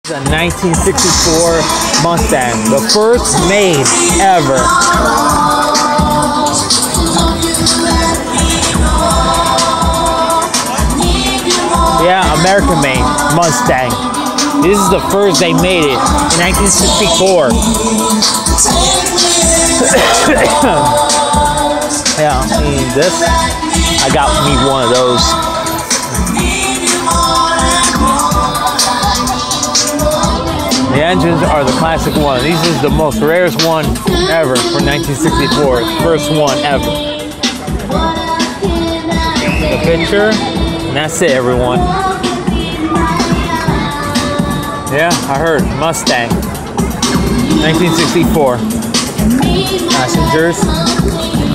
A 1964 Mustang, the first made ever. Yeah, American made Mustang. This is the first they made it in 1964. Yeah, I mean this. I got me one of those. The engines are the classic one. This is the most rarest one ever for 1964. First one ever. The picture, and that's it, everyone. Yeah, I heard Mustang, 1964. Passengers.